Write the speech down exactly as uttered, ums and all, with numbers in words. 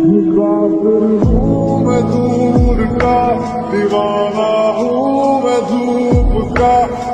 मुसाफिर हूँ मैं दूर का, दीवाना हूँ मैं धूप का।